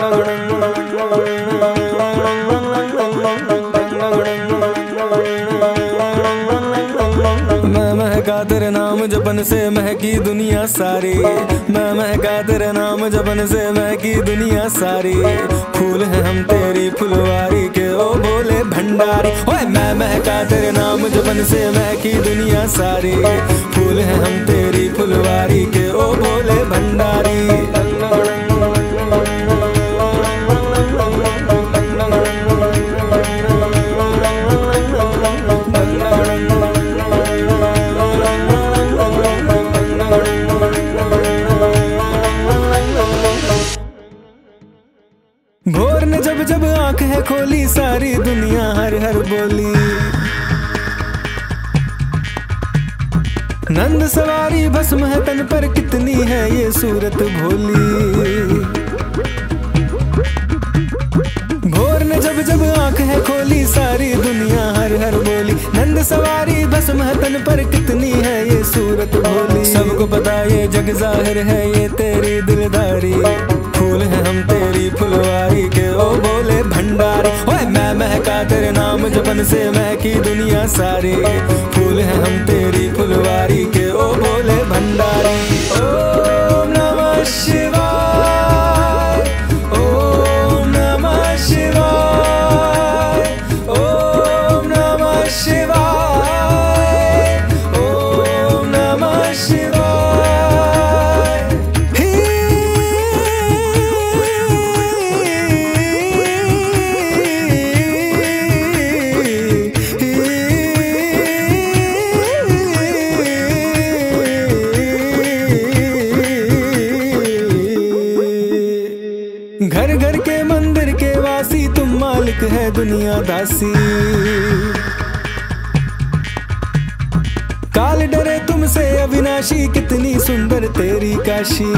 मैं महका तेरे नाम जपन से महकी दुनिया सारी, मैं महका तेरे नाम जपन से महकी दुनिया सारी। फूल है हम तेरी फुलवारी के ओ बोले भंडारी। ओए मैं महका तेरे नाम जपन से महकी दुनिया सारी। फूल है हम तेरी फुलवारी के ओ बोले भंडारी। भोर ने जब जब आंख है खोली सारी दुनिया हर हर बोली। नंद सवारी भस्म है तन पर कितनी है ये सूरत भोली। भोर ने जब जब आंख है खोली सारी दुनिया हर हर बोली। नंद सवारी भस्म है तन पर कितनी है ये सूरत भोली। सबको पता ये जग जाहिर है ये तेरी दिलदारी। फूल है हम तेरी फुलवारी के ओ बोले भंडारी। ओए मैं महका तेरे नाम जपन से महकी दुनिया सारी। फूल है हम तेरी फुलवारी के ओ बोले भंडारी। ओम नमः शिवाय, ओम नमः शिवाय, ओम नमः शिवाय, ओम नमः शिवाय। घर घर के मंदिर के वासी तुम मालिक है दुनिया दासी। काल डरे तुमसे अविनाशी कितनी सुंदर तेरी काशी।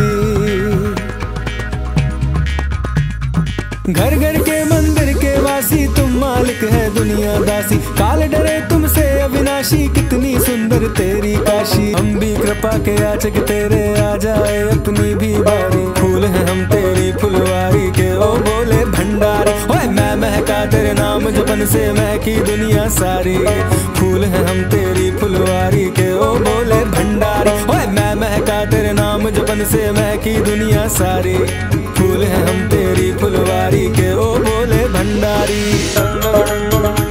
घर घर के मंदिर के वासी तुम मालिक है दुनिया दासी। काल डरे तुमसे अविनाशी कितनी सुंदर तेरी काशी। हम भी कृपा के याचक तेरे आ जाए अपनी भी बारी। फूल है हम तेरी फुलवारी के ओ बोले भंडारी। ओए मैं महका तेरे नाम जपन से महकी दुनिया सारी। फूल है हम तेरी फुलवारी के ओ बोले भंडारी। ओए मैं महका तेरे नाम जपन से महकी दुनिया सारी। फूल है हम तेरी फुलवारी के ओ बोले भंडारी।